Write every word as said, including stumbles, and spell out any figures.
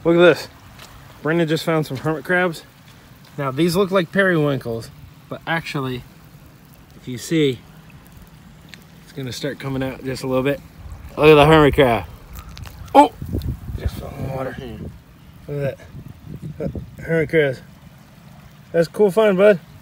Look at this. Brendan just found some hermit crabs. Now these look like periwinkles, but actually, if you see, it's gonna start coming out just a little bit. Look at the hermit crab. Oh, just fell in the water. Look at that. Hermit crabs. That's a cool find, bud.